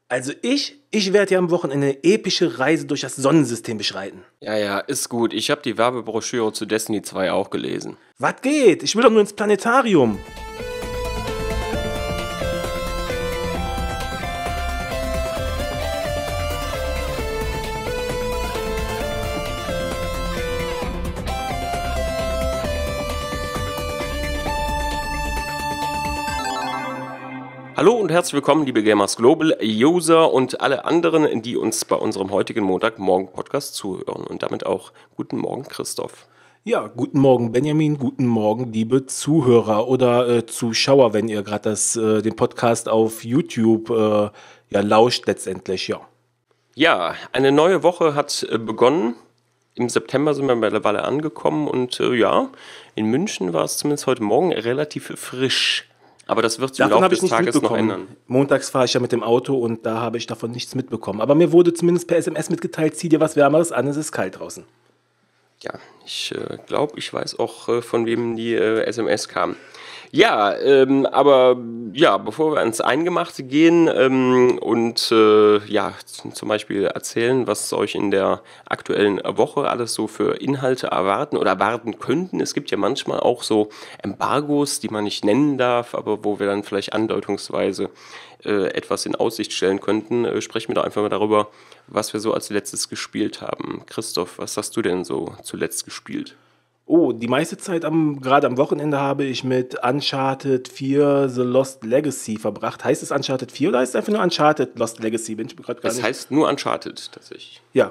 Also ich werde ja am Wochenende eine epische Reise durch das Sonnensystem beschreiten. Ja, ist gut. Ich habe die Werbebroschüre zu Destiny 2 auch gelesen. Was geht? Ich will doch nur ins Planetarium. Hallo und herzlich willkommen, liebe Gamers Global User und alle anderen, die uns bei unserem heutigen Montagmorgen-Podcast zuhören. Und damit auch guten Morgen, Christoph. Ja, guten Morgen Benjamin, guten Morgen liebe Zuhörer oder Zuschauer, wenn ihr gerade den Podcast auf YouTube lauscht letztendlich, ja. Ja, eine neue Woche hat begonnen. Im September sind wir mittlerweile angekommen und in München war es zumindest heute Morgen relativ frisch. Aber das wird sich im Laufe des Tages noch ändern. Montags fahre ich ja mit dem Auto und da habe ich davon nichts mitbekommen. Aber mir wurde zumindest per SMS mitgeteilt, zieh dir was Wärmeres an, es ist kalt draußen. Ja, ich glaube, ich weiß auch, von wem die SMS kam. Ja, bevor wir ans Eingemachte gehen zum Beispiel erzählen, was euch in der aktuellen Woche alles so für Inhalte erwarten oder erwarten könnten. Es gibt ja manchmal auch so Embargos, die man nicht nennen darf, aber wo wir dann vielleicht andeutungsweise etwas in Aussicht stellen könnten. Sprechen wir doch einfach mal darüber, was wir so als letztes gespielt haben. Christoph, was hast du denn so zuletzt gespielt? Oh, die meiste Zeit gerade am Wochenende habe ich mit Uncharted 4 The Lost Legacy verbracht. Heißt es Uncharted 4 oder heißt es einfach nur Uncharted Lost Legacy? Bin ich mir gerade gar nicht. Es heißt nur Uncharted tatsächlich. Ja,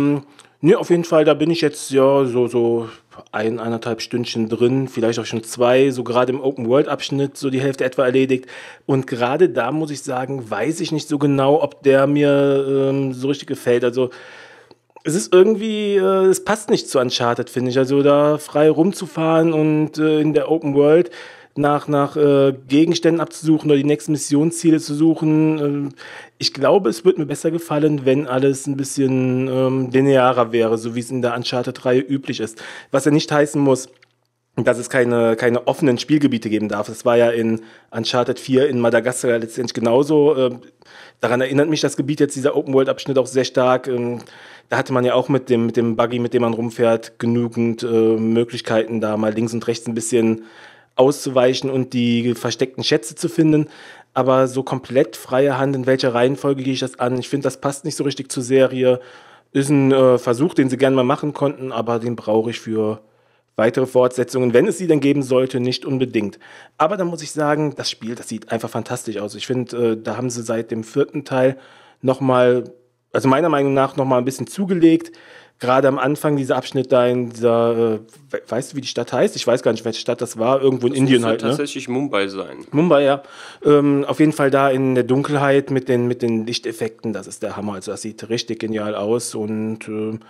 auf jeden Fall, da bin ich jetzt so 1,5 Stündchen drin, vielleicht auch schon 2, so gerade im Open-World-Abschnitt, so die Hälfte etwa erledigt. Und gerade da muss ich sagen, weiß ich nicht so genau, ob der mir so richtig gefällt. Also es ist irgendwie, es passt nicht zu Uncharted, finde ich. Also da frei rumzufahren und in der Open World nach Gegenständen abzusuchen oder die nächsten Missionsziele zu suchen. Ich glaube, es würde mir besser gefallen, wenn alles ein bisschen linearer wäre, so wie es in der Uncharted-Reihe üblich ist. Was ja nicht heißen muss, dass es keine offenen Spielgebiete geben darf. Das war ja in Uncharted 4 in Madagaskar letztendlich genauso. Daran erinnert mich das Gebiet jetzt, dieser Open-World-Abschnitt auch sehr stark. Da hatte man ja auch mit dem Buggy, mit dem man rumfährt, genügend Möglichkeiten, da mal links und rechts ein bisschen auszuweichen und die versteckten Schätze zu finden. Aber so komplett freie Hand, in welcher Reihenfolge gehe ich das an? Ich finde, das passt nicht so richtig zur Serie. Ist ein Versuch, den sie gerne mal machen konnten, aber den brauche ich für weitere Fortsetzungen, wenn es sie denn geben sollte, nicht unbedingt. Aber dann muss ich sagen, das Spiel, das sieht einfach fantastisch aus. Ich finde, da haben sie seit dem 4. Teil nochmal, also meiner Meinung nach, nochmal ein bisschen zugelegt. Gerade am Anfang dieser Abschnitt da in dieser, weißt du, wie die Stadt heißt? Ich weiß gar nicht, welche Stadt das war. Irgendwo in Indien halt, ne? Tatsächlich Mumbai sein. Mumbai, ja. Auf jeden Fall da in der Dunkelheit mit den Lichteffekten, das ist der Hammer. Also das sieht richtig genial aus und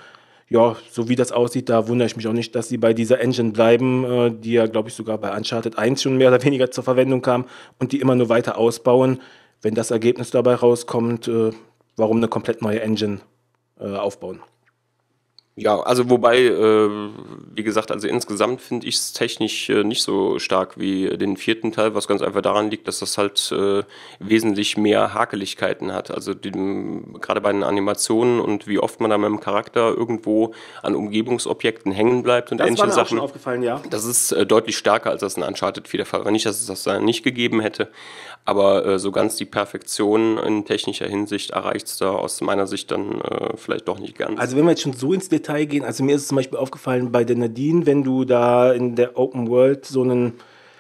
so wie das aussieht, da wundere ich mich auch nicht, dass sie bei dieser Engine bleiben, die ja, glaube ich, sogar bei Uncharted 1 schon mehr oder weniger zur Verwendung kam und die immer nur weiter ausbauen. Wenn das Ergebnis dabei rauskommt, warum eine komplett neue Engine aufbauen? Ja, also wobei, wie gesagt, also insgesamt finde ich es technisch nicht so stark wie den 4. Teil, was ganz einfach daran liegt, dass das halt wesentlich mehr Hakeligkeiten hat. Also gerade bei den Animationen und wie oft man da mit dem Charakter irgendwo an Umgebungsobjekten hängen bleibt und ähnliche Das war mir auch Sachen. schon aufgefallen, ja. Das ist deutlich stärker, als das in Uncharted 4 der Fall war. Nicht, dass es das da nicht gegeben hätte, aber so ganz die Perfektion in technischer Hinsicht erreicht es da aus meiner Sicht dann vielleicht doch nicht ganz. Also wenn wir jetzt schon so ins Detail gehen, also mir ist es zum Beispiel aufgefallen bei der Nadine, wenn du da in der Open World so einen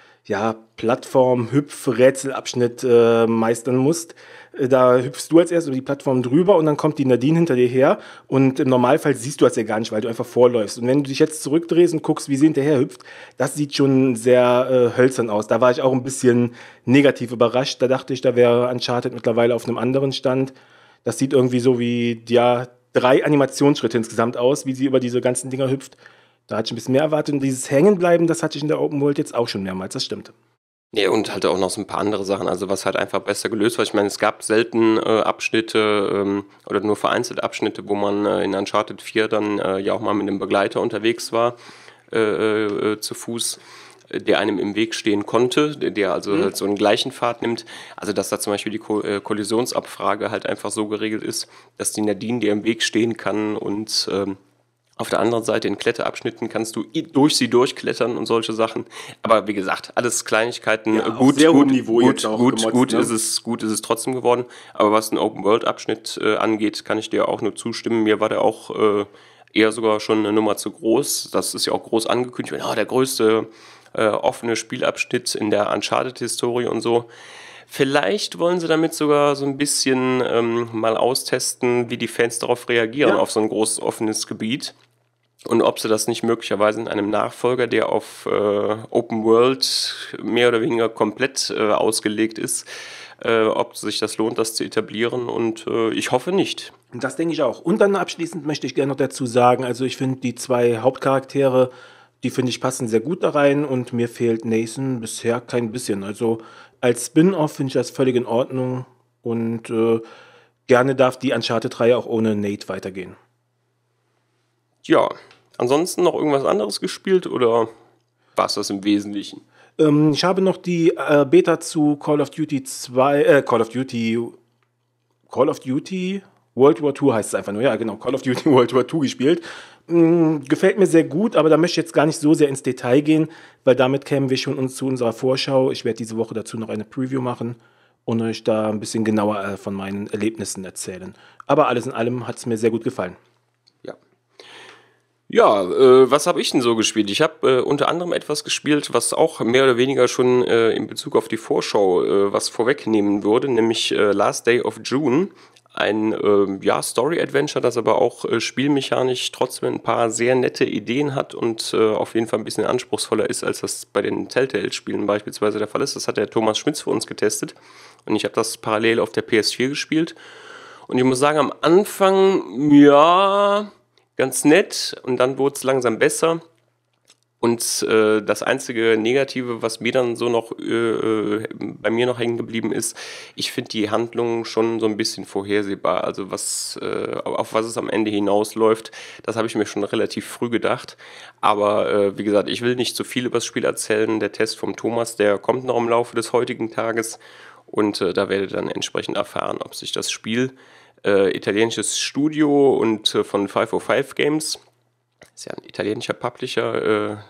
Plattform-Hüpf-Rätselabschnitt meistern musst, da hüpfst du als erstes über die Plattform drüber und dann kommt die Nadine hinter dir her und im Normalfall siehst du das ja gar nicht, weil du einfach vorläufst. Und wenn du dich jetzt zurückdrehst und guckst, wie sie hinterher hüpft, das sieht schon sehr hölzern aus. Da war ich auch ein bisschen negativ überrascht. Da dachte ich, da wäre Uncharted mittlerweile auf einem anderen Stand. Das sieht irgendwie so wie, 3 Animationsschritte insgesamt aus, wie sie über diese ganzen Dinger hüpft. Da hatte ich ein bisschen mehr erwartet. Und dieses Hängenbleiben, das hatte ich in der Open World jetzt auch schon mehrmals, das stimmt. Ja, und halt auch noch so ein paar andere Sachen, also was halt einfach besser gelöst war. Ich meine, es gab selten Abschnitte oder nur vereinzelt Abschnitte, wo man in Uncharted 4 dann ja auch mal mit einem Begleiter unterwegs war, zu Fuß. der einem im Weg stehen konnte, der also halt so einen gleichen Pfad nimmt. Also dass da zum Beispiel die Kollisionsabfrage halt einfach so geregelt ist, dass die Nadine dir im Weg stehen kann und auf der anderen Seite in Kletterabschnitten kannst du durch sie durchklettern und solche Sachen. Aber wie gesagt, alles Kleinigkeiten. Ja, auf sehr hohem Niveau jetzt auch gemotzt, gut ne? ist es trotzdem geworden. Aber was den Open-World-Abschnitt angeht, kann ich dir auch nur zustimmen. Mir war der auch eher sogar schon eine Nummer zu groß. Das ist ja auch groß angekündigt. Der größte offene Spielabschnitt in der Uncharted-Historie und so. Vielleicht wollen sie damit sogar so ein bisschen mal austesten, wie die Fans darauf reagieren, auf so ein großes offenes Gebiet. Und ob sie das nicht möglicherweise in einem Nachfolger, der auf Open World mehr oder weniger komplett ausgelegt ist, ob sich das lohnt, das zu etablieren. Und ich hoffe nicht. Das denke ich auch. Und dann abschließend möchte ich gerne noch dazu sagen, also ich finde die zwei Hauptcharaktere, die finde ich passen sehr gut da rein und mir fehlt Nathan bisher kein bisschen. Also als Spin-off finde ich das völlig in Ordnung und gerne darf die Uncharted-Reihe auch ohne Nate weitergehen. Ja, ansonsten noch irgendwas anderes gespielt oder war es das im Wesentlichen? Ich habe noch die Beta zu Call of Duty World War II heißt es einfach nur, ja genau, Call of Duty World War II gespielt. Gefällt mir sehr gut, aber da möchte ich jetzt gar nicht so sehr ins Detail gehen, weil damit kämen wir schon zu unserer Vorschau. Ich werde diese Woche dazu noch eine Preview machen und euch da ein bisschen genauer von meinen Erlebnissen erzählen. Aber alles in allem hat es mir sehr gut gefallen. Ja, was habe ich denn so gespielt? Ich habe unter anderem etwas gespielt, was auch mehr oder weniger schon in Bezug auf die Vorschau was vorwegnehmen würde, nämlich Last Day of June. Ein Story-Adventure, das aber auch spielmechanisch trotzdem ein paar sehr nette Ideen hat und auf jeden Fall ein bisschen anspruchsvoller ist, als das bei den Telltale-Spielen beispielsweise der Fall ist. Das hat der Thomas Schmitz für uns getestet und ich habe das parallel auf der PS4 gespielt. Und ich muss sagen, am Anfang, ja, ganz nett und dann wurde es langsam besser. Und das einzige Negative, was mir dann so noch bei mir noch hängen geblieben ist, ich finde die Handlung schon so ein bisschen vorhersehbar. Also auf was es am Ende hinausläuft, das habe ich mir schon relativ früh gedacht. Aber wie gesagt, ich will nicht zu viel über das Spiel erzählen. Der Test vom Thomas, der kommt noch im Laufe des heutigen Tages. Und da werdet ihr dann entsprechend erfahren, ob sich das Spiel, italienisches Studio und von 505 Games, ist ja ein italienischer Publisher,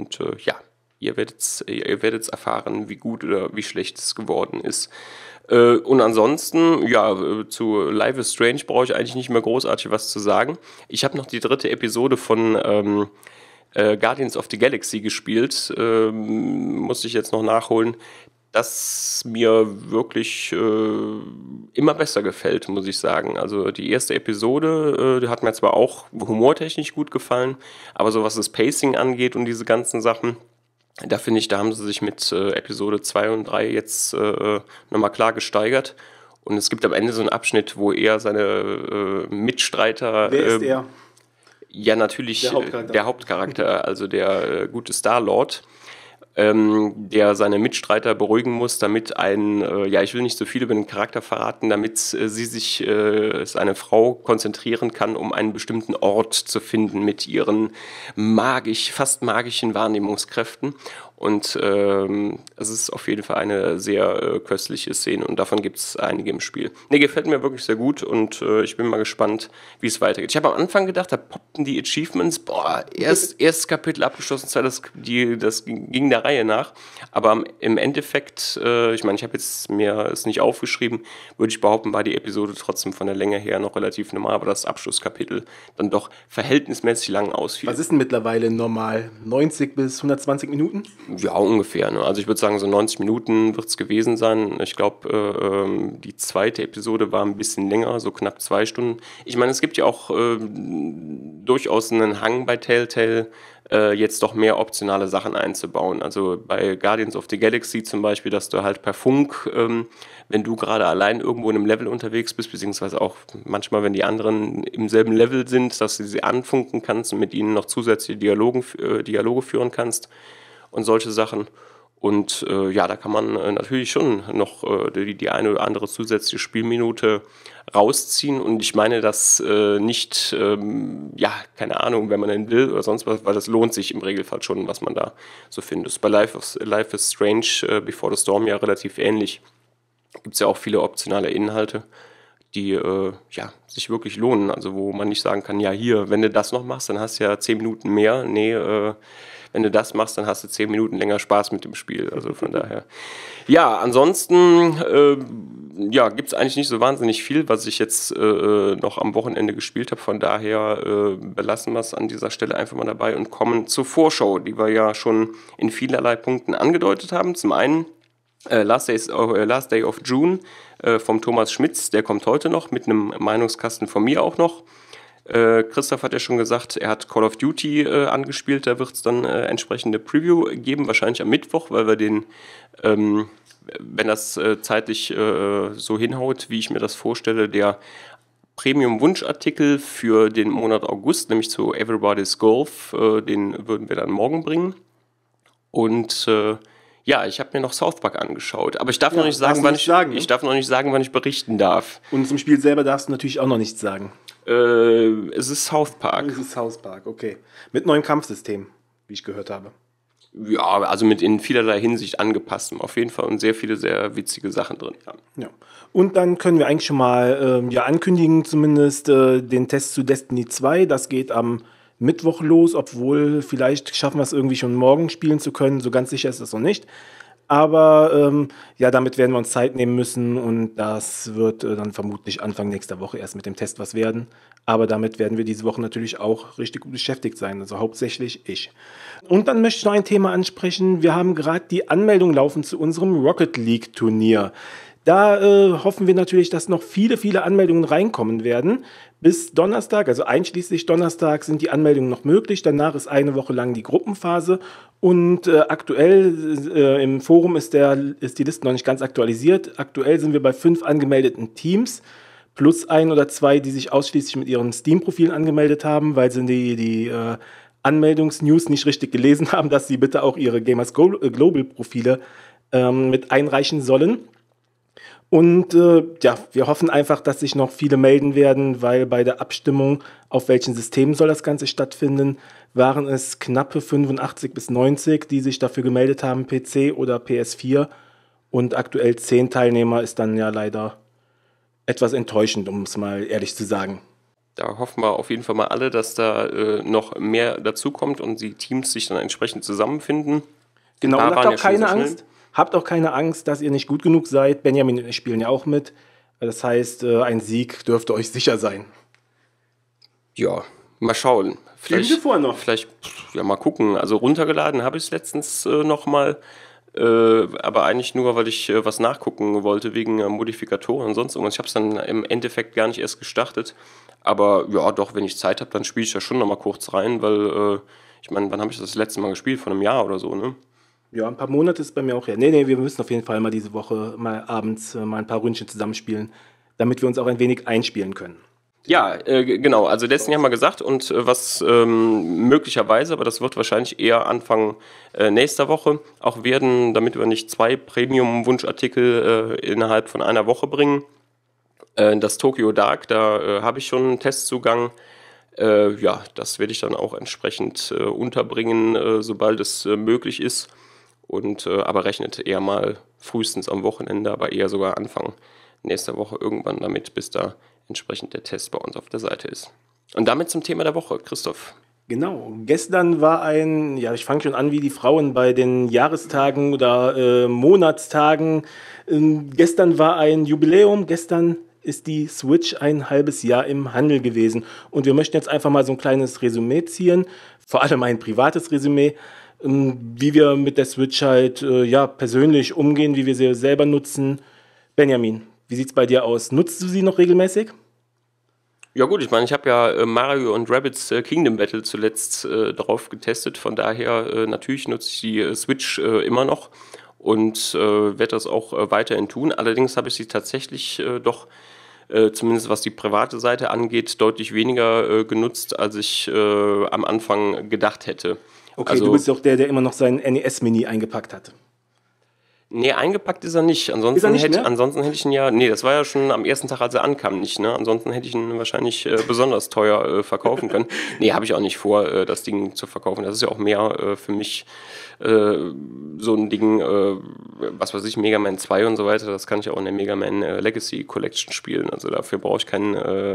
ihr werdet's erfahren, wie gut oder wie schlecht es geworden ist. Und ansonsten, zu Life is Strange brauche ich eigentlich nicht mehr großartig was zu sagen. Ich habe noch die 3. Episode von Guardians of the Galaxy gespielt, musste ich jetzt noch nachholen, das mir wirklich immer besser gefällt, muss ich sagen. Also die erste Episode, die hat mir zwar auch humortechnisch gut gefallen, aber so was das Pacing angeht und diese ganzen Sachen, da finde ich, da haben sie sich mit Episode 2 und 3 jetzt nochmal klar gesteigert. Und es gibt am Ende so einen Abschnitt, wo er seine Mitstreiter... Wer ist er? Ja, natürlich der Hauptcharakter, also der gute Star-Lord, der seine Mitstreiter beruhigen muss, damit ich will nicht so viel über den Charakter verraten, damit seine Frau konzentrieren kann, um einen bestimmten Ort zu finden mit ihren fast magischen Wahrnehmungskräften. Und es ist auf jeden Fall eine sehr köstliche Szene und davon gibt es einige im Spiel. Gefällt mir wirklich sehr gut und ich bin mal gespannt, wie es weitergeht. Ich habe am Anfang gedacht, da poppten die Achievements, erstes Kapitel abgeschlossen, das ging der Reihe nach. Aber im Endeffekt, ich habe jetzt mir es nicht aufgeschrieben, würde ich behaupten, war die Episode trotzdem von der Länge her noch relativ normal, aber das Abschlusskapitel dann doch verhältnismäßig lang ausfiel. Was ist denn mittlerweile normal? 90 bis 120 Minuten? Ja, ungefähr. Ne? Also ich würde sagen, so 90 Minuten wird es gewesen sein. Ich glaube, die 2. Episode war ein bisschen länger, so knapp 2 Stunden. Ich meine, es gibt ja auch durchaus einen Hang bei Telltale, jetzt doch mehr optionale Sachen einzubauen. Also bei Guardians of the Galaxy zum Beispiel, dass du halt per Funk, wenn du gerade allein irgendwo in einem Level unterwegs bist, beziehungsweise auch manchmal, wenn die anderen im selben Level sind, dass du sie anfunken kannst und mit ihnen noch zusätzliche Dialoge führen kannst und solche Sachen. Und ja, da kann man natürlich schon noch die eine oder andere zusätzliche Spielminute rausziehen. Und ich meine das nicht, ja, keine Ahnung, wenn man denn will oder sonst was, weil das lohnt sich im Regelfall schon, was man da so findet. Das ist bei Life is Strange Before the Storm ja relativ ähnlich. Gibt es ja auch viele optionale Inhalte, die ja, sich wirklich lohnen. Also wo man nicht sagen kann, ja hier, wenn du das noch machst, dann hast du ja 10 Minuten mehr. Nee, wenn du das machst, dann hast du 10 Minuten länger Spaß mit dem Spiel. Also von daher. Ja, ansonsten ja, gibt es eigentlich nicht so wahnsinnig viel, was ich jetzt noch am Wochenende gespielt habe. Von daher belassen wir es an dieser Stelle einfach mal dabei und kommen zur Vorschau, die wir ja schon in vielerlei Punkten angedeutet haben. Zum einen Last Day of June vom Thomas Schmitz, der kommt heute noch mit einem Meinungskasten von mir auch noch. Christoph hat ja schon gesagt, er hat Call of Duty angespielt, da wird es dann entsprechende Preview geben, wahrscheinlich am Mittwoch, weil wir den, wenn das zeitlich so hinhaut, wie ich mir das vorstelle, der Premium-Wunschartikel für den Monat August, nämlich zu Everybody's Golf, den würden wir dann morgen bringen. Und ja, ich habe mir noch South Park angeschaut, aber ich darf noch nicht sagen, ich darf noch nicht sagen, wann ich berichten darf. Und zum Spiel selber darfst du natürlich auch noch nichts sagen. Es ist South Park. Es ist South Park, okay. Mit neuem Kampfsystem, wie ich gehört habe. Ja, also mit in vielerlei Hinsicht angepasstem auf jeden Fall und sehr viele sehr witzige Sachen drin. Ja. Und dann können wir eigentlich schon mal ja, ankündigen, zumindest den Test zu Destiny 2. Das geht am Mittwoch los, obwohl vielleicht schaffen wir es irgendwie schon morgen spielen zu können. So ganz sicher ist das noch nicht. Aber ja, damit werden wir uns Zeit nehmen müssen und das wird dann vermutlich Anfang nächster Woche erst mit dem Test was werden. Aber damit werden wir diese Woche natürlich auch richtig gut beschäftigt sein, also hauptsächlich ich. Und dann möchte ich noch ein Thema ansprechen. Wir haben gerade die Anmeldung laufen zu unserem Rocket League Turnier. Da hoffen wir natürlich, dass noch viele, viele Anmeldungen reinkommen werden. Bis Donnerstag, also einschließlich Donnerstag, sind die Anmeldungen noch möglich. Danach ist eine Woche lang die Gruppenphase. Und aktuell im Forum ist die Liste noch nicht ganz aktualisiert. Aktuell sind wir bei 5 angemeldeten Teams. Plus 1 oder 2, die sich ausschließlich mit ihren Steam-Profilen angemeldet haben, weil sie die Anmeldungsnews nicht richtig gelesen haben, dass sie bitte auch ihre Gamers Global-Profile mit einreichen sollen. Und ja, wir hoffen einfach, dass sich noch viele melden werden, weil bei der Abstimmung, auf welchen Systemen soll das Ganze stattfinden, waren es knappe 85 bis 90, die sich dafür gemeldet haben, PC oder PS4. Und aktuell 10 Teilnehmer ist dann ja leider etwas enttäuschend, um es mal ehrlich zu sagen. Da hoffen wir auf jeden Fall mal alle, dass da noch mehr dazukommt und die Teams sich dann entsprechend zusammenfinden. Genau, und habt auch keine Angst. Habt auch keine Angst, dass ihr nicht gut genug seid. Benjamin und ich spielen ja auch mit. Das heißt, ein Sieg dürfte euch sicher sein. Ja, mal schauen. Vielleicht ja, mal gucken. Also runtergeladen habe ich es letztens noch mal. Aber eigentlich nur, weil ich was nachgucken wollte wegen Modifikatoren und sonst irgendwas. Ich habe es dann im Endeffekt gar nicht erst gestartet. Aber ja, doch, wenn ich Zeit habe, dann spiele ich da schon noch mal kurz rein, weil ich meine, wann habe ich das letzte Mal gespielt? Vor einem Jahr oder so, ne? Ja, ein paar Monate ist bei mir auch her. Nee, wir müssen auf jeden Fall mal diese Woche mal abends mal ein paar Ründchen zusammenspielen, damit wir uns auch ein wenig einspielen können. Ja, genau. Also Destiny haben wir gesagt und was möglicherweise, aber das wird wahrscheinlich eher Anfang nächster Woche auch werden, damit wir nicht 2 Premium-Wunschartikel innerhalb von einer Woche bringen. Das Tokyo Dark, da habe ich schon einen Testzugang. Ja, das werde ich dann auch entsprechend unterbringen, sobald es möglich ist. Und aber rechnet eher mal frühestens am Wochenende, aber eher sogar Anfang nächster Woche irgendwann damit, bis da entsprechend der Test bei uns auf der Seite ist. Und damit zum Thema der Woche, Christoph. Genau, gestern war ja, ich fange schon an wie die Frauen bei den Jahrestagen oder Monatstagen. Gestern war ein Jubiläum, gestern ist die Switch ein halbes Jahr im Handel gewesen. Und wir möchten jetzt einfach mal so ein kleines Resümee ziehen, vor allem ein privates Resümee, wie wir mit der Switch halt ja, persönlich umgehen, wie wir sie selber nutzen. Benjamin, wie sieht es bei dir aus? Nutzt du sie noch regelmäßig? Ja gut, ich meine, ich habe ja Mario und Rabbids Kingdom Battle zuletzt drauf getestet, von daher natürlich nutze ich die Switch immer noch und werde das auch weiterhin tun. Allerdings habe ich sie tatsächlich doch, zumindest was die private Seite angeht, deutlich weniger genutzt, als ich am Anfang gedacht hätte. Okay, also, du bist doch der immer noch sein NES-Mini eingepackt hat. Nee, eingepackt ist er nicht. Ansonsten Ist er nicht hätte, mehr? ansonsten hätte ich ihn ja. Nee, das war ja schon am ersten Tag, als er ankam, nicht, ne? Ansonsten hätte ich ihn wahrscheinlich besonders teuer verkaufen können. Nee, habe ich auch nicht vor, das Ding zu verkaufen. Das ist ja auch mehr für mich so ein Ding, was weiß ich, Mega Man 2 und so weiter. Das kann ich auch in der Mega Man Legacy Collection spielen. Also dafür brauche ich keinen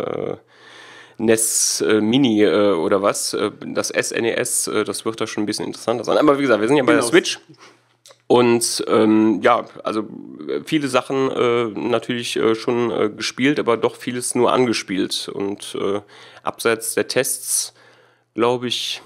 NES Mini oder was. Das SNES, das wird da schon ein bisschen interessanter sein. Aber wie gesagt, wir sind ja bei der Genau. Switch. Und ja, also viele Sachen natürlich schon gespielt, aber doch vieles nur angespielt. Und abseits der Tests, glaube ich,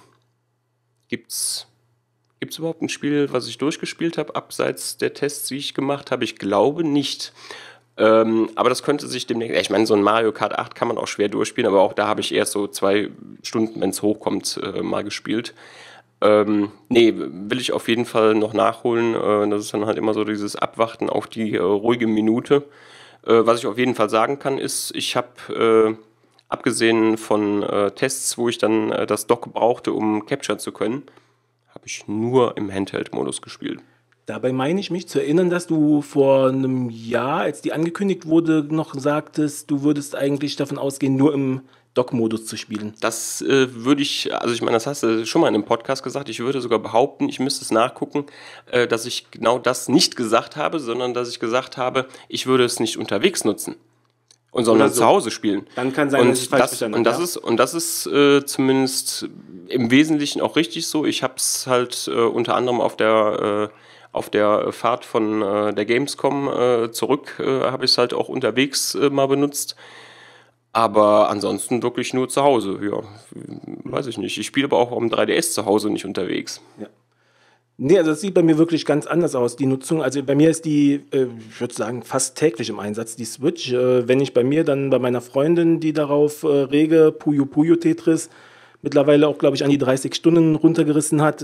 gibt's überhaupt ein Spiel, was ich durchgespielt habe, abseits der Tests, die ich gemacht habe? Ich glaube nicht. Aber das könnte sich demnächst. Ich meine, so ein Mario Kart 8 kann man auch schwer durchspielen, aber auch da habe ich erst so 2 Stunden, wenn es hochkommt, mal gespielt. Nee, will ich auf jeden Fall noch nachholen. Das ist dann halt immer so dieses Abwarten auf die ruhige Minute. Was ich auf jeden Fall sagen kann, ist, ich habe, abgesehen von Tests, wo ich dann das Dock brauchte, um Capture zu können, habe ich nur im Handheld-Modus gespielt. Dabei meine ich mich zu erinnern, dass du vor einem Jahr, als die angekündigt wurde, noch sagtest, du würdest eigentlich davon ausgehen, nur im Dock-Modus zu spielen. Das würde ich, also ich meine, das hast du schon mal in einem Podcast gesagt. Ich würde sogar behaupten, ich müsste es nachgucken, dass ich genau das nicht gesagt habe, sondern dass ich gesagt habe, ich würde es nicht unterwegs nutzen und sondern Oder so. zu Hause spielen. Dann kann sein, dass ich falsch verstanden und das habe, ja. ist und das ist zumindest im Wesentlichen auch richtig so. Ich habe es halt unter anderem auf der Fahrt von der Gamescom zurück habe ich es halt auch unterwegs mal benutzt. Aber ansonsten wirklich nur zu Hause. Ja, weiß ich nicht. Ich spiele aber auch am 3DS zu Hause nicht unterwegs. Ja. Nee, also das sieht bei mir wirklich ganz anders aus, die Nutzung. Also bei mir ist die, ich würde sagen, fast täglich im Einsatz, die Switch. Wenn nicht bei mir, dann bei meiner Freundin, die darauf rege Puyo Puyo Tetris mittlerweile auch, glaube ich, an die 30 Stunden runtergerissen hat.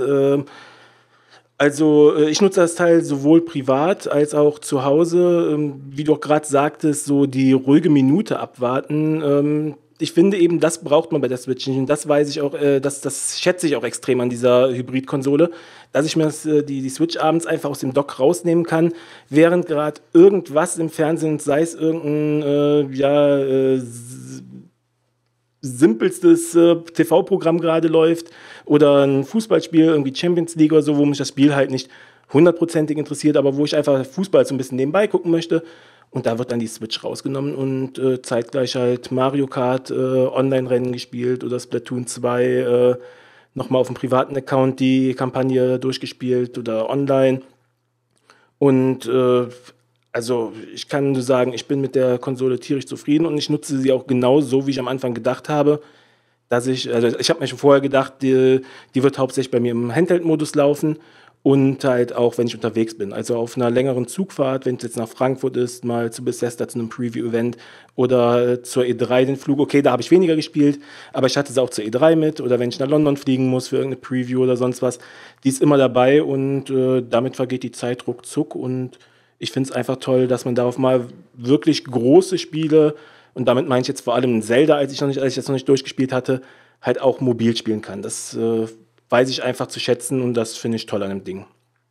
Also ich nutze das Teil sowohl privat als auch zu Hause. Wie du auch gerade sagtest, so die ruhige Minute abwarten. Ich finde eben, das braucht man bei der Switch nicht. Und das weiß ich auch, das schätze ich auch extrem an dieser Hybrid-Konsole, dass ich mir die Switch abends einfach aus dem Dock rausnehmen kann, während gerade irgendwas im Fernsehen, sei es irgendein simpelstes TV-Programm gerade läuft oder ein Fußballspiel, irgendwie Champions League oder so, wo mich das Spiel halt nicht hundertprozentig interessiert, aber wo ich einfach Fußball so ein bisschen nebenbei gucken möchte. Und da wird dann die Switch rausgenommen und zeitgleich halt Mario Kart Online-Rennen gespielt oder Splatoon 2 nochmal auf dem privaten Account die Kampagne durchgespielt oder online. Und also ich kann nur sagen, ich bin mit der Konsole tierisch zufrieden und ich nutze sie auch genau so, wie ich am Anfang gedacht habe, also ich habe mir schon vorher gedacht, die wird hauptsächlich bei mir im Handheld-Modus laufen und halt auch, wenn ich unterwegs bin. Also auf einer längeren Zugfahrt, wenn es jetzt nach Frankfurt ist, mal zu Bethesda zu einem Preview-Event oder zur E3 den Flug. Okay, da habe ich weniger gespielt, aber ich hatte sie auch zur E3 mit oder wenn ich nach London fliegen muss für irgendeine Preview oder sonst was, die ist immer dabei und damit vergeht die Zeit ruckzuck und ich finde es einfach toll, dass man darauf mal wirklich große Spiele, und damit meine ich jetzt vor allem Zelda, als ich das noch nicht durchgespielt hatte, halt auch mobil spielen kann. Das weiß ich einfach zu schätzen und das finde ich toll an dem Ding.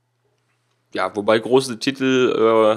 Ja, wobei große Titel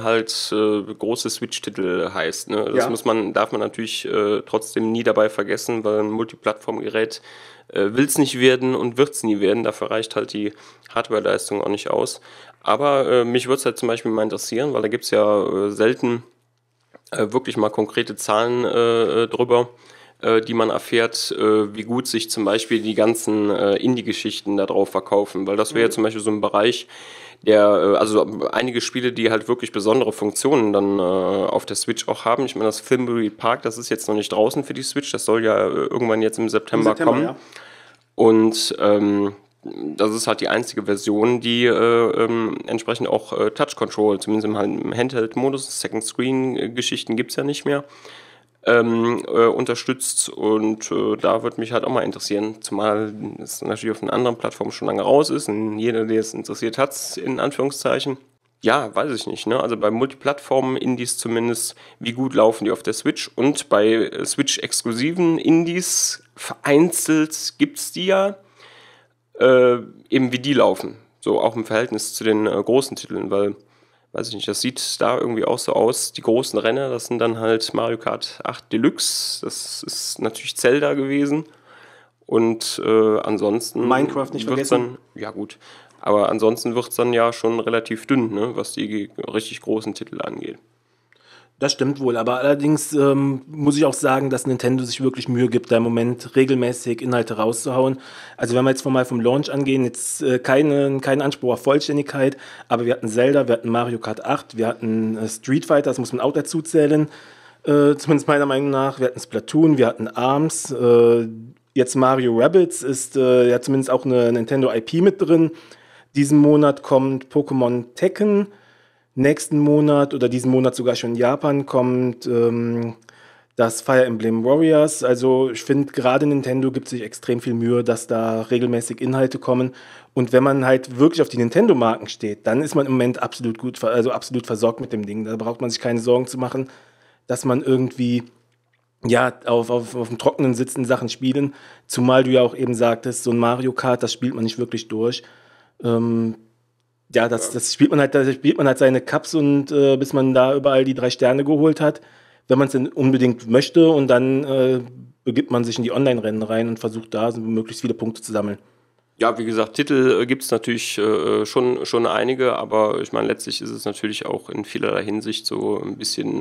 große Switch-Titel heißt. Ne? Das Ja. darf man natürlich trotzdem nie dabei vergessen, weil ein Multiplattformgerät will es nicht werden und wird es nie werden. Dafür reicht halt die Hardwareleistung auch nicht aus. Aber mich würde es halt zum Beispiel mal interessieren, weil da gibt es ja selten wirklich mal konkrete Zahlen drüber, die man erfährt, wie gut sich zum Beispiel die ganzen Indie-Geschichten da drauf verkaufen. Weil das wäre ja zum Beispiel so ein Bereich, also einige Spiele, die halt wirklich besondere Funktionen dann auf der Switch auch haben. Ich meine, das Thimbleweed Park, das ist jetzt noch nicht draußen für die Switch, das soll ja irgendwann jetzt im September kommen. Ja. Und das ist halt die einzige Version, die entsprechend auch Touch Control, zumindest im Handheld-Modus, Second Screen-Geschichten gibt es ja nicht mehr, unterstützt. Und da würde mich halt auch mal interessieren, zumal es natürlich auf einer anderen Plattform schon lange raus ist und jeder, der es interessiert hat, in Anführungszeichen. Ja, weiß ich nicht. Ne? Also bei Multiplattformen-Indies zumindest, wie gut laufen die auf der Switch? Und bei Switch-exklusiven Indies vereinzelt gibt es die ja, eben wie die laufen. So auch im Verhältnis zu den großen Titeln, weil weiß ich nicht, das sieht da irgendwie auch so aus. Die großen Renner, das sind dann halt Mario Kart 8 Deluxe, das ist natürlich Zelda gewesen. Und ansonsten Minecraft nicht wird's vergessen. dann, ja gut, aber ansonsten wird es dann ja schon relativ dünn, ne, was die richtig großen Titel angeht. Das stimmt wohl, aber allerdings muss ich auch sagen, dass Nintendo sich wirklich Mühe gibt, da im Moment regelmäßig Inhalte rauszuhauen. Also wenn wir jetzt mal vom Launch angehen, jetzt keinen Anspruch auf Vollständigkeit, aber wir hatten Zelda, wir hatten Mario Kart 8, wir hatten Street Fighter, das muss man auch dazu zählen, zumindest meiner Meinung nach. Wir hatten Splatoon, wir hatten ARMS, jetzt Mario Rabbids ist ja zumindest auch eine Nintendo IP mit drin. Diesen Monat kommt Pokémon Tekken. Nächsten Monat oder diesen Monat sogar schon in Japan kommt das Fire Emblem Warriors. Also ich finde, gerade Nintendo gibt sich extrem viel Mühe, dass da regelmäßig Inhalte kommen. Und wenn man halt wirklich auf die Nintendo-Marken steht, dann ist man im Moment absolut gut, also absolut versorgt mit dem Ding. Da braucht man sich keine Sorgen zu machen, dass man irgendwie ja, auf dem Trockenen sitzen, Sachen spielen. Zumal du ja auch eben sagtest, so ein Mario Kart, das spielt man nicht wirklich durch. Ähm, ja, das spielt man halt, da spielt man halt seine Cups und bis man da überall die 3 Sterne geholt hat, wenn man es denn unbedingt möchte und dann begibt man sich in die Online-Rennen rein und versucht da so möglichst viele Punkte zu sammeln. Ja, wie gesagt, Titel gibt es natürlich schon einige, aber ich meine, letztlich ist es natürlich auch in vielerlei Hinsicht so ein bisschen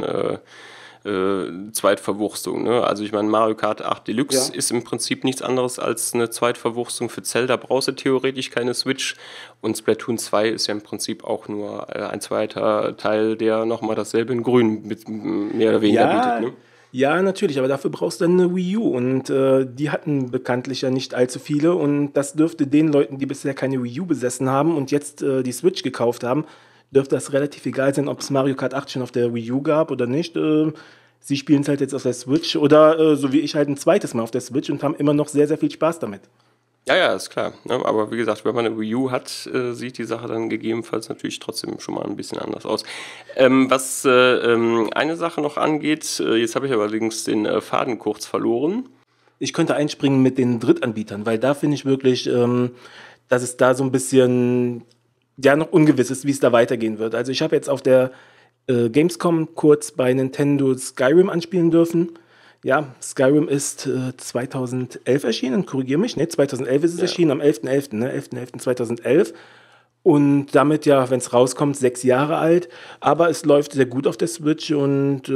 Zweitverwurstung. Ne? Also ich meine, Mario Kart 8 Deluxe Ja. ist im Prinzip nichts anderes als eine Zweitverwurstung. Für Zelda brauchst du theoretisch keine Switch und Splatoon 2 ist ja im Prinzip auch nur ein zweiter Teil, der nochmal dasselbe in grün mehr oder weniger bietet. Ja, Ne? ja, natürlich, aber dafür brauchst du dann eine Wii U und die hatten bekanntlich ja nicht allzu viele und das dürfte den Leuten, die bisher keine Wii U besessen haben und jetzt die Switch gekauft haben, dürfte das relativ egal sein, ob es Mario Kart 8 schon auf der Wii U gab oder nicht. Sie spielen es halt jetzt auf der Switch oder so wie ich halt ein zweites Mal auf der Switch und haben immer noch sehr, sehr viel Spaß damit. Ja, ja, ist klar. Ne? Aber wie gesagt, wenn man eine Wii U hat, sieht die Sache dann gegebenenfalls natürlich trotzdem schon mal ein bisschen anders aus. Was eine Sache noch angeht, jetzt habe ich allerdings den Faden kurz verloren. Ich könnte einspringen mit den Drittanbietern, weil da finde ich wirklich, dass es da so ein bisschen ja noch ungewiss ist, wie es da weitergehen wird. Also ich habe jetzt auf der Gamescom kurz bei Nintendo Skyrim anspielen dürfen. Ja, Skyrim ist 2011 erschienen, korrigiere mich, ne, 2011 ist es Ja. erschienen, am 11.11., ne, 11.11.2011. Und damit ja, wenn es rauskommt, 6 Jahre alt. Aber es läuft sehr gut auf der Switch und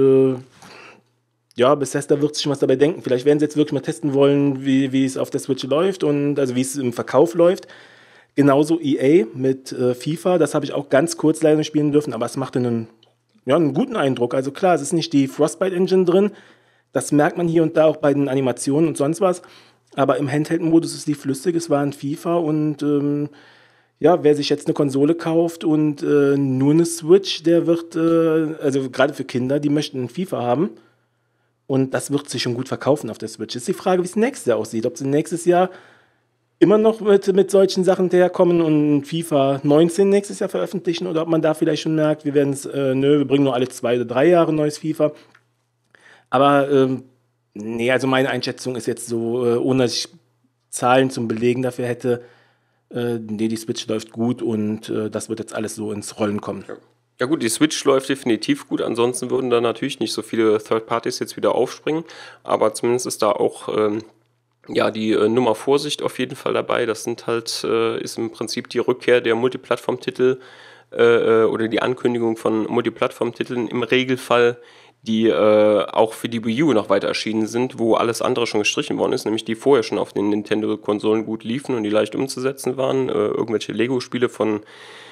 ja, Bethesda wird sich schon was dabei denken. Vielleicht werden sie jetzt wirklich mal testen wollen, wie es auf der Switch läuft und also wie es im Verkauf läuft. Genauso EA mit FIFA, das habe ich auch ganz kurz leider spielen dürfen, aber es machte einen guten Eindruck. Also klar, es ist nicht die Frostbite-Engine drin, das merkt man hier und da auch bei den Animationen und sonst was, aber im Handheld-Modus ist die flüssig, es war ein FIFA und ja, wer sich jetzt eine Konsole kauft und nur eine Switch, der wird, also gerade für Kinder, die möchten ein FIFA haben. Und das wird sich schon gut verkaufen auf der Switch. Ist die Frage, wie es nächstes Jahr aussieht. Ob sie nächstes Jahr immer noch mit solchen Sachen daherkommen und FIFA 19 nächstes Jahr veröffentlichen oder ob man da vielleicht schon merkt, wir werden es, wir bringen nur alle 2 oder 3 Jahre ein neues FIFA. Aber nee, also meine Einschätzung ist jetzt so, ohne dass ich Zahlen zum Belegen dafür hätte, nee, die Switch läuft gut und das wird jetzt alles so ins Rollen kommen. Ja gut, die Switch läuft definitiv gut, ansonsten würden da natürlich nicht so viele Third Parties jetzt wieder aufspringen, aber zumindest ist da auch ja, die Nummer Vorsicht auf jeden Fall dabei. Das sind halt, ist im Prinzip die Rückkehr der Multiplattform-Titel oder die Ankündigung von Multiplattform-Titeln im Regelfall, die auch für die Wii U noch weiter erschienen sind, wo alles andere schon gestrichen worden ist, nämlich die vorher schon auf den Nintendo-Konsolen gut liefen und die leicht umzusetzen waren. Irgendwelche Lego-Spiele von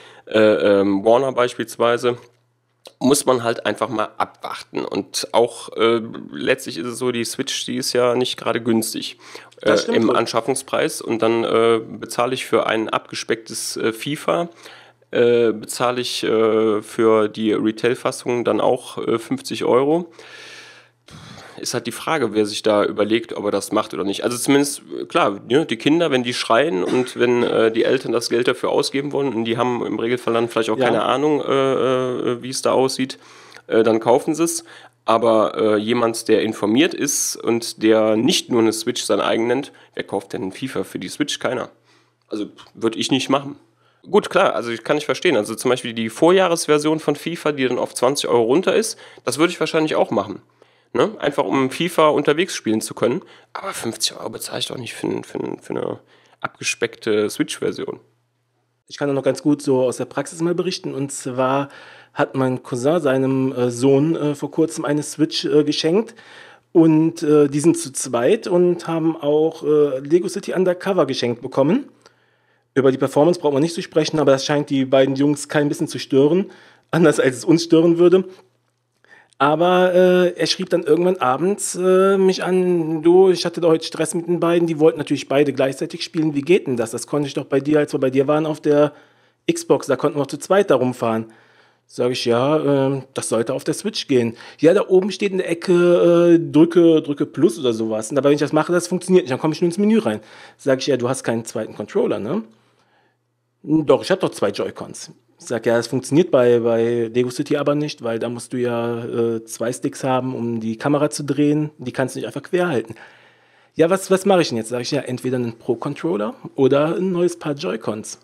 Warner beispielsweise. Muss man halt einfach mal abwarten. Und auch letztlich ist es so, die Switch, die ist ja nicht gerade günstig Das stimmt im wohl. Anschaffungspreis. Und dann bezahle ich für ein abgespecktes FIFA, bezahle ich für die Retail-Fassung dann auch 50 Euro. Ist halt die Frage, wer sich da überlegt, ob er das macht oder nicht. Also zumindest, klar, ne, die Kinder, wenn die schreien und wenn die Eltern das Geld dafür ausgeben wollen und die haben im Regelfall dann vielleicht auch Ja. keine Ahnung, wie es da aussieht, dann kaufen sie es. Aber jemand, der informiert ist und der nicht nur eine Switch sein eigen nennt, wer kauft denn ein FIFA für die Switch? Keiner. Also würde ich nicht machen. Gut, klar, also kann ich verstehen. Also zum Beispiel die Vorjahresversion von FIFA, die dann auf 20 Euro runter ist, das würde ich wahrscheinlich auch machen. Ne? Einfach um FIFA unterwegs spielen zu können. Aber 50 Euro bezahle ich doch nicht für eine abgespeckte Switch-Version. Ich kann da noch ganz gut so aus der Praxis mal berichten. Und zwar hat mein Cousin seinem Sohn vor kurzem eine Switch geschenkt. Und die sind zu zweit und haben auch Lego City Undercover geschenkt bekommen. Über die Performance braucht man nicht zu sprechen, aber das scheint die beiden Jungs kein bisschen zu stören. Anders als es uns stören würde. Aber er schrieb dann irgendwann abends mich an, du, ich hatte da heute Stress mit den beiden, die wollten natürlich beide gleichzeitig spielen. Wie geht denn das? Das konnte ich doch bei dir, als wir bei dir waren, auf der Xbox, da konnten wir auch zu zweit da rumfahren. Sage ich, ja, das sollte auf der Switch gehen. Ja, da oben steht in der Ecke, drücke Plus oder sowas. Aber wenn ich das mache, das funktioniert nicht, dann komme ich nur ins Menü rein. Sage ich, ja, du hast keinen zweiten Controller, ne? Doch, ich habe doch zwei Joy-Cons. Ich sag, ja, das funktioniert bei Lego City aber nicht, weil da musst du ja zwei Sticks haben, um die Kamera zu drehen. Die kannst du nicht einfach quer halten. Ja, was mache ich denn jetzt? Sag ich, ja, entweder einen Pro-Controller oder ein neues Paar Joy-Cons.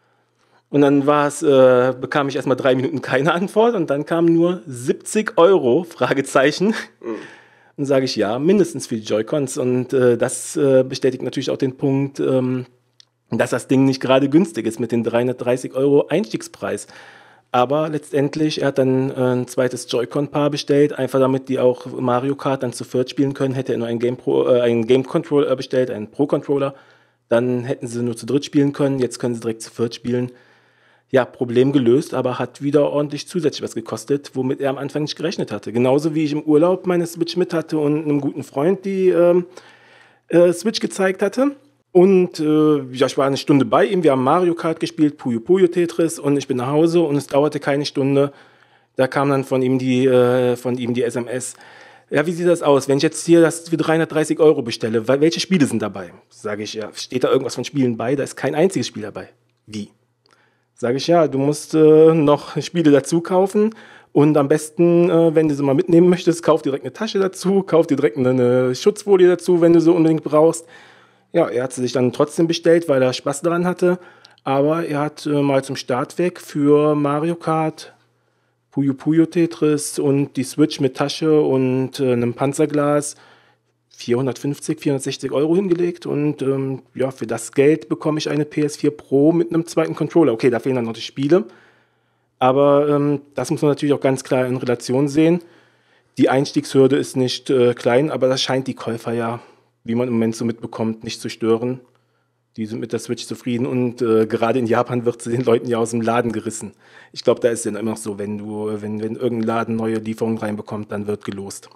Und dann bekam ich erstmal 3 Minuten keine Antwort und dann kamen nur 70 Euro, Fragezeichen. Dann sage ich, ja, mindestens für die Joy-Cons. Und das bestätigt natürlich auch den Punkt, dass das Ding nicht gerade günstig ist mit den 330 Euro Einstiegspreis. Aber letztendlich, er hat dann ein zweites Joy-Con-Paar bestellt, einfach damit die auch Mario Kart dann zu viert spielen können. Hätte er nur einen Game-Controller bestellt, einen Pro-Controller. Dann hätten sie nur zu dritt spielen können. Jetzt können sie direkt zu viert spielen. Ja, Problem gelöst, aber hat wieder ordentlich zusätzlich was gekostet, womit er am Anfang nicht gerechnet hatte. Genauso wie ich im Urlaub meine Switch mit hatte und einem guten Freund die Switch gezeigt hatte. Und ja, ich war eine Stunde bei ihm, wir haben Mario Kart gespielt, Puyo Puyo Tetris und ich bin nach Hause und es dauerte keine Stunde. Da kam dann von ihm die SMS. Ja, wie sieht das aus? Wenn ich jetzt hier das für 330 Euro bestelle, welche Spiele sind dabei? Sage ich, ja, steht da irgendwas von Spielen bei? Da ist kein einziges Spiel dabei. Wie? Sage ich, ja, du musst noch Spiele dazu kaufen und am besten, wenn du sie mal mitnehmen möchtest, kauf direkt eine Tasche dazu, kauf dir direkt eine Schutzfolie dazu, wenn du sie unbedingt brauchst. Ja, er hat sie sich dann trotzdem bestellt, weil er Spaß daran hatte, aber er hat mal zum Start weg für Mario Kart, Puyo Puyo Tetris und die Switch mit Tasche und einem Panzerglas 450, 460 Euro hingelegt und ja, für das Geld bekomme ich eine PS4 Pro mit einem zweiten Controller. Okay, da fehlen dann noch die Spiele, aber das muss man natürlich auch ganz klar in Relation sehen. Die Einstiegshürde ist nicht klein, aber das scheint die Käufer ja, wie man im Moment so mitbekommt, nicht zu stören. Die sind mit der Switch zufrieden und gerade in Japan wird sie den Leuten ja aus dem Laden gerissen. Ich glaube, da ist es dann immer noch so, wenn irgendein Laden neue Lieferungen reinbekommt, dann wird gelost.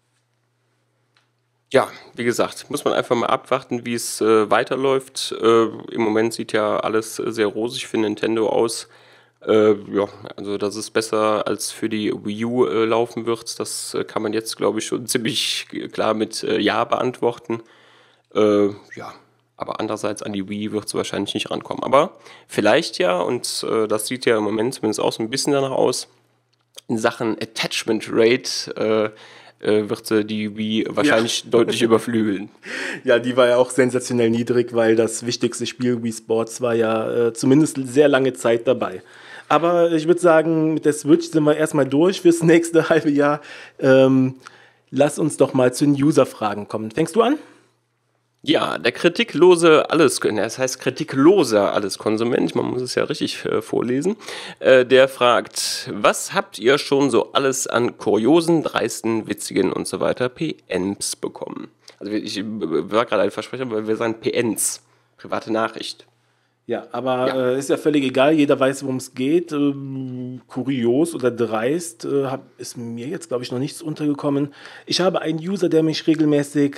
Ja, wie gesagt, muss man einfach mal abwarten, wie es weiterläuft. Im Moment sieht ja alles sehr rosig für Nintendo aus. Ja, also dass es besser als für die Wii U laufen wird, das kann man jetzt, glaube ich, schon ziemlich klar mit Ja beantworten. Ja, aber andererseits an die Wii wird es wahrscheinlich nicht rankommen. Aber vielleicht ja, und das sieht ja im Moment zumindest auch so ein bisschen danach aus, in Sachen Attachment Rate wird die Wii wahrscheinlich deutlich überflügeln. Ja, die war ja auch sensationell niedrig, weil das wichtigste Spiel Wii Sports war ja zumindest sehr lange Zeit dabei. Aber ich würde sagen, mit der Switch sind wir erstmal durch fürs nächste halbe Jahr. Lass uns doch mal zu den User-Fragen kommen. Fängst du an? Ja, der kritiklose das heißt kritikloser Alleskonsument, man muss es ja richtig vorlesen, der fragt, was habt ihr schon so alles an kuriosen, dreisten, witzigen und so weiter PNs bekommen? Also ich war gerade ein Versprecher, weil wir sagen PNs, private Nachricht. Ja, aber Ja. ist ja völlig egal, jeder weiß, worum es geht. Kurios oder dreist ist mir jetzt, glaube ich, noch nichts untergekommen. Ich habe einen User, der mich regelmäßig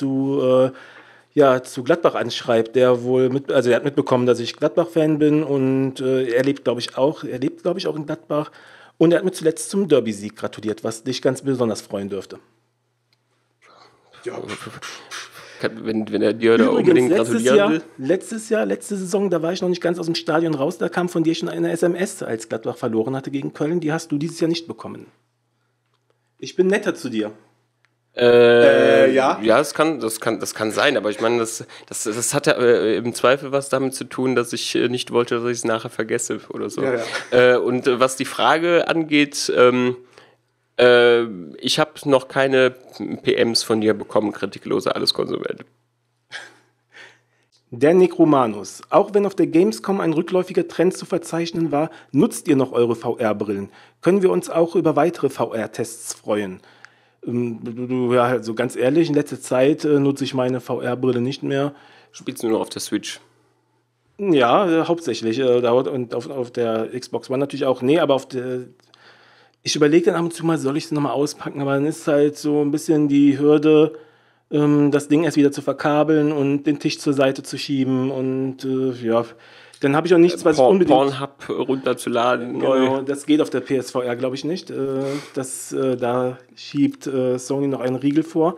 zu Gladbach anschreibt, also er hat mitbekommen, dass ich Gladbach-Fan bin und er lebt, glaube ich, auch in Gladbach und er hat mir zuletzt zum Derby-Sieg gratuliert, was dich ganz besonders freuen dürfte. Ja. Wenn er dir da unbedingt gratulieren will. Letzte Saison, da war ich noch nicht ganz aus dem Stadion raus, da kam von dir schon eine SMS, als Gladbach verloren hatte gegen Köln, die hast du dieses Jahr nicht bekommen. Ich bin netter zu dir. Ja? Ja, das kann sein, aber ich meine, das hat ja im Zweifel was damit zu tun, dass ich nicht wollte, dass ich es nachher vergesse oder so. Ja. Und was die Frage angeht, ich habe noch keine PMs von dir bekommen, kritiklose Alleskonsument. Der Necromanus. Auch wenn auf der Gamescom ein rückläufiger Trend zu verzeichnen war, nutzt ihr noch eure VR-Brillen? Können wir uns auch über weitere VR-Tests freuen? Ja, also ganz ehrlich, in letzter Zeit nutze ich meine VR-Brille nicht mehr. Spielst du nur auf der Switch? Ja, hauptsächlich. Und auf der Xbox One natürlich auch. Nee, aber auf der. Ich überlege dann ab und zu mal, soll ich sie nochmal auspacken, aber dann ist halt so ein bisschen die Hürde, das Ding erst wieder zu verkabeln und den Tisch zur Seite zu schieben und ja, dann habe ich auch nichts, was ich unbedingt... Pornhub runterzuladen. Genau, das geht auf der PSVR, glaube ich, nicht. Da schiebt Sony noch einen Riegel vor.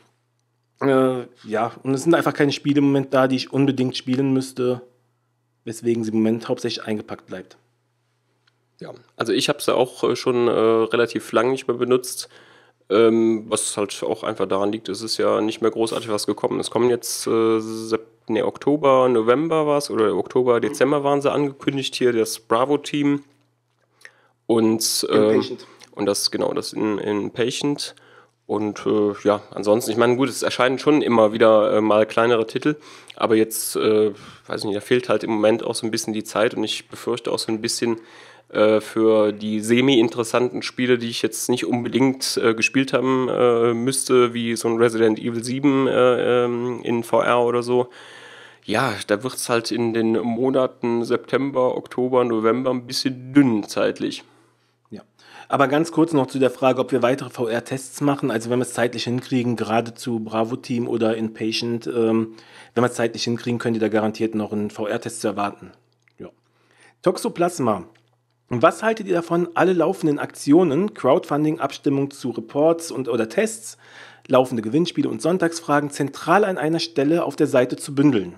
Ja, und es sind einfach keine Spiele im Moment da, die ich unbedingt spielen müsste, weswegen sie im Moment hauptsächlich eingepackt bleibt. Ja, also ich habe sie auch schon relativ lang nicht mehr benutzt. Was halt auch einfach daran liegt, es ist ja nicht mehr großartig was gekommen. Es kommen jetzt Oktober, November war es, oder Oktober, Dezember waren sie angekündigt hier, das Bravo-Team und das in Patient. Und ja, ansonsten, ich meine, gut, es erscheinen schon immer wieder mal kleinere Titel, aber jetzt, weiß ich nicht, da fehlt halt im Moment auch so ein bisschen die Zeit und ich befürchte auch so ein bisschen für die semi-interessanten Spiele, die ich jetzt nicht unbedingt gespielt haben müsste, wie so ein Resident Evil 7 in VR oder so. Ja, da wird es halt in den Monaten September, Oktober, November ein bisschen dünn zeitlich. Ja, aber ganz kurz noch zu der Frage, ob wir weitere VR-Tests machen. Also wenn wir es zeitlich hinkriegen, gerade zu Bravo-Team oder Inpatient, wenn wir es zeitlich hinkriegen, könnt ihr da garantiert noch einen VR-Test zu erwarten. Ja. Toxoplasma. Was haltet ihr davon, alle laufenden Aktionen, Crowdfunding, Abstimmung zu Reports oder Tests, laufende Gewinnspiele und Sonntagsfragen zentral an einer Stelle auf der Seite zu bündeln?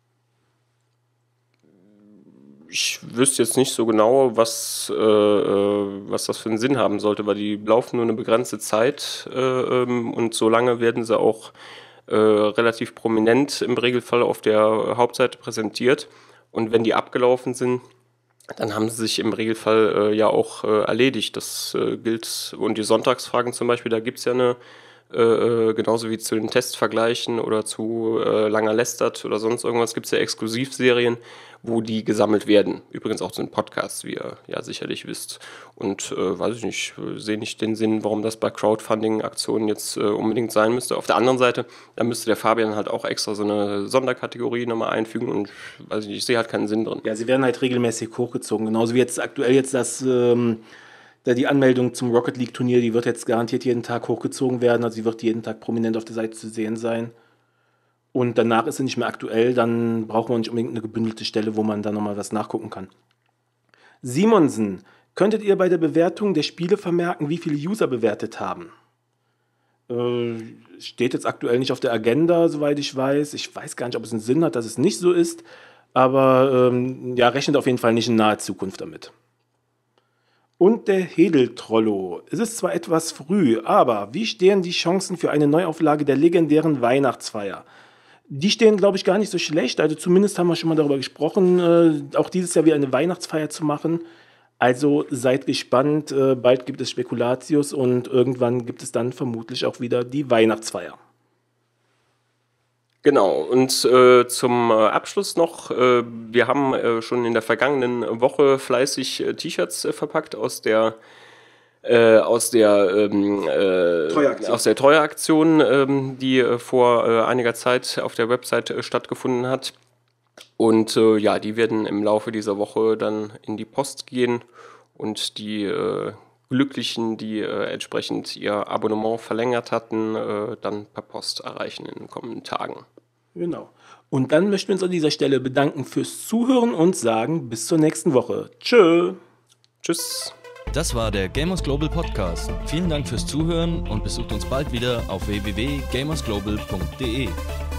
Ich wüsste jetzt nicht so genau, was das für einen Sinn haben sollte, weil die laufen nur eine begrenzte Zeit und so lange werden sie auch relativ prominent im Regelfall auf der Hauptseite präsentiert. Und wenn die abgelaufen sind, dann haben sie sich im Regelfall ja auch erledigt. Das gilt, und die Sonntagsfragen zum Beispiel, da gibt es ja eine, genauso wie zu den Testvergleichen oder zu Langer Lästert oder sonst irgendwas, gibt es ja Exklusivserien, wo die gesammelt werden. Übrigens auch zu den Podcasts, wie ihr ja sicherlich wisst. Und weiß ich nicht, sehe nicht den Sinn, warum das bei Crowdfunding-Aktionen jetzt unbedingt sein müsste. Auf der anderen Seite, da müsste der Fabian halt auch extra so eine Sonderkategorie nochmal einfügen und weiß ich nicht, ich sehe halt keinen Sinn drin. Ja, sie werden halt regelmäßig hochgezogen. Genauso wie jetzt aktuell die Anmeldung zum Rocket League Turnier, die wird jetzt garantiert jeden Tag hochgezogen werden. Also sie wird jeden Tag prominent auf der Seite zu sehen sein. Und danach ist sie nicht mehr aktuell, dann braucht man nicht unbedingt eine gebündelte Stelle, wo man da nochmal was nachgucken kann. Simonsen, könntet ihr bei der Bewertung der Spiele vermerken, wie viele User bewertet haben? Steht jetzt aktuell nicht auf der Agenda, soweit ich weiß. Ich weiß gar nicht, ob es einen Sinn hat, dass es nicht so ist, aber ja, rechnet auf jeden Fall nicht in naher Zukunft damit. Und der Hedeltrollo. Es ist zwar etwas früh, aber wie stehen die Chancen für eine Neuauflage der legendären Weihnachtsfeier? Die stehen, glaube ich, gar nicht so schlecht. Also zumindest haben wir schon mal darüber gesprochen, auch dieses Jahr wieder eine Weihnachtsfeier zu machen. Also seid gespannt. Bald gibt es Spekulatius und irgendwann gibt es dann vermutlich auch wieder die Weihnachtsfeier. Genau, und zum Abschluss noch, wir haben schon in der vergangenen Woche fleißig T-Shirts verpackt aus der Treueaktion, die vor einiger Zeit auf der Website stattgefunden hat. Und ja, die werden im Laufe dieser Woche dann in die Post gehen und die Glücklichen, die entsprechend ihr Abonnement verlängert hatten, dann per Post erreichen in den kommenden Tagen. Genau. Und dann möchten wir uns an dieser Stelle bedanken fürs Zuhören und sagen bis zur nächsten Woche. Tschö. Tschüss. Das war der Gamers Global Podcast. Vielen Dank fürs Zuhören und besucht uns bald wieder auf www.gamersglobal.de.